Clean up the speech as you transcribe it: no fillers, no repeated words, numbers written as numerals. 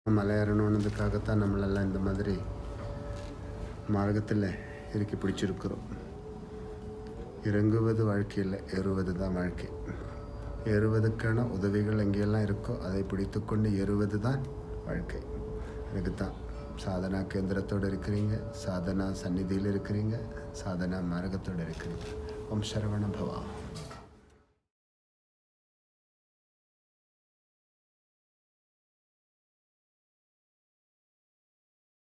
மலை ஏறணுன்றதுக்காகத்தான் நம்மளெல்லாம் இந்த மாதிரி மார்க்கத்தில் இறுக்கி பிடிச்சிருக்கிறோம். இறங்குவது வாழ்க்கையில், ஏறுவது தான் வாழ்க்கை. ஏறுவதற்கான உதவிகள் எங்கெல்லாம் இருக்கோ அதை பிடித்து கொண்டு ஏறுவது தான் வாழ்க்கை. அதுக்கு தான் சாதனா கேந்திரத்தோடு இருக்கிறீங்க, சாதனா சந்நிதியில் இருக்கிறீங்க, சாதனா மார்க்கத்தோடு இருக்கிறீங்க. ஓம் சரவண பவா.